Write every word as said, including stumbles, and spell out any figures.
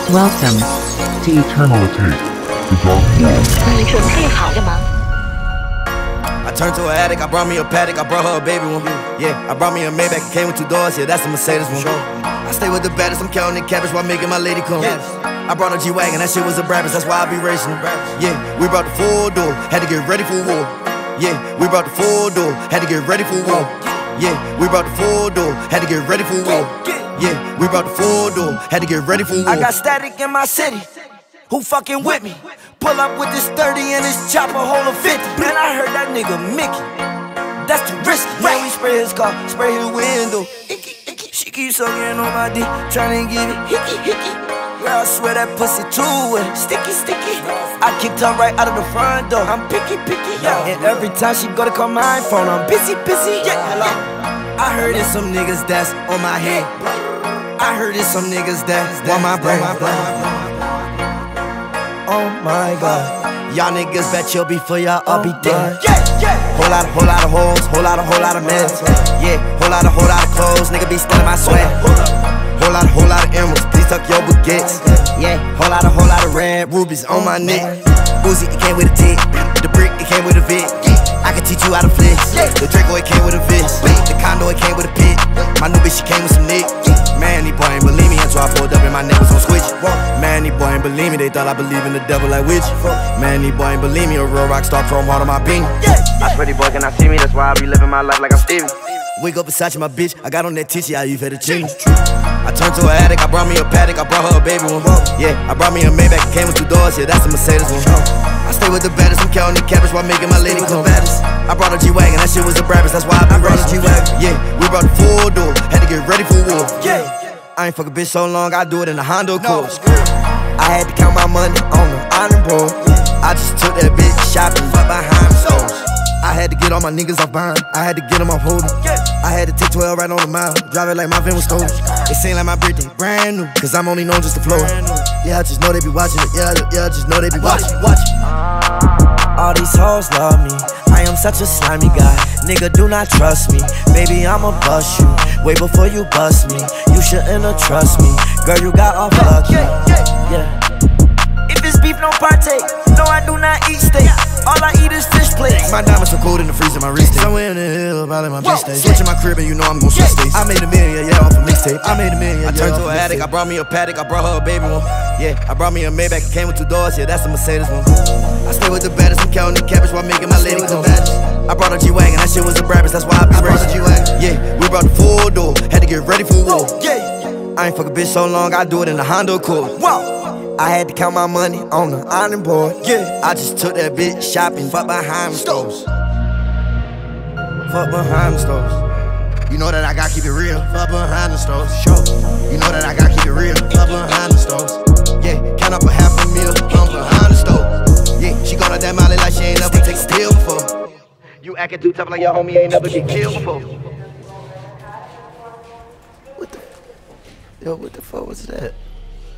Welcome to Eternity, the Dark World. 你准备好了吗？ I turned to an addict, I brought me a Patek, I brought her a baby one. Yeah, I brought me a Maybach, it came with two doors, yeah, that's a Mercedes one. I stay with the baddest, I'm counting cabbage while making my lady come. I brought a G-Wagen, that shit was a BRABUS, that's why I be racing. Yeah, we brought the full door, had to get ready for war. Yeah, we brought the full door, had to get ready for war. Yeah, we brought the full door, had to get ready for war. Yeah, we brought the full door, had to get ready for war. I got static in my city, who fucking with me? Pull up with this thirty and this chopper hold a fifty. Man, I heard that nigga Mickey, that's too risky. Man, we spray his car, spray his window. Icky, icky. She keeps sucking on my dick, tryna get it hickey, hickey. Girl, I swear that pussy too wet, sticky, sticky. I kicked her right out of the front door, I'm picky, picky, yeah. And every time she go to call my phone, I'm busy, busy, yeah. Hello. I heard it's some niggas that's on my head. I heard it's some niggas that want my brain. Oh my god, y'all niggas bet you'll be for y'all, I'll be dead. Yeah, yeah. Whole lot of, whole lot of hoes, whole lot of, whole lot of men. Yeah, whole lot of, whole lot of clothes, nigga be stealing my swag. Whole lot of, whole lot of emeralds, please tuck your baguettes. Yeah, whole lot of, whole lot of red rubies on my neck. Uzi, it came with a tick. The brick, it came with a vid. I can teach you how to flex. The Draco, it came with a vest. The condo, it came with a pit. My new bitch, she came with some nick. Man, these boy ain't believe me until I pulled up and my neck was on switch. Man, these boy ain't believe me, they thought I believe in the devil like witch. Man, these boy ain't believe me, a real rock star chrome heart on my beam. I swear these boy cannot see me, that's why I be living my life like I'm Stevie. Wake up Versace, my bitch, I got on that tissue, I use fettuccine. I turned to an addict, I brought me a Patek, I brought her a baby one. Yeah, I brought me a Maybach, it came with two doors, yeah, that's a Mercedes one. I stay with the baddest, I'm counting cabbage while making my lady come. I brought a G-Wagen, that shit was a BRABUS, that's why I be running G-Wagen. Yeah, we brought the full door, had to get ready for war. Yeah, I ain't fuck a bitch so long, I do it in a Honda Accord. I had to count my money on the iron board. I just took that bitch shopping, but behind the stores. I had to get all my niggas off buying, I had to get them off holding. I had to take twelve right on the mile, drive it like my van was stolen. It seemed like my birthday brand new, cause I'm only known just to flow. Yeah, I just know they be watching it, yeah, yeah, I just know they be watching, watching. All these hoes love me, I am such a slimy guy. Nigga, do not trust me, baby, I'ma bust you. Way before you bust me, you shouldn't have trust me. Girl, you got off lucky, yeah. If it's beef, no Patek, no, I do not eat steak. All I eat is fish plates. My diamonds so cold in the freezer, my wrist. Somewhere in the hill, probably my bitch stay. Switching my crib and you know I'm gon' switch states. I made a million, yeah, off a mixtape. I made a million, I turned to an addict, I brought me a Patek, I brought her a baby one. Yeah, I brought me a Maybach, it came with two doors, yeah, that's a Mercedes one. I stay with the baddest, I'm counting cabbage while making my lady come. I brought a G-Wagen, that shit was a BRABUS, that's why I be racing. Yeah, we brought the full door, had to get ready for war. Yeah, I ain't fuck a bitch so long, I do it in a Honda Accord. Wow. I had to count my money on the iron board. Yeah, I just took that bitch shopping, fuck behind the stores. Fuck behind the stores. You know that I gotta keep it real, fuck behind the stores. Sure. You know that I gotta keep it real, fuck behind the stores. Yeah, count up a half a meal, I'm behind the stove. Yeah, she gone up that molly like she ain't never take a pill before. You acting too tough like your homie ain't never get killed before. What the? Yo, what the fuck was that?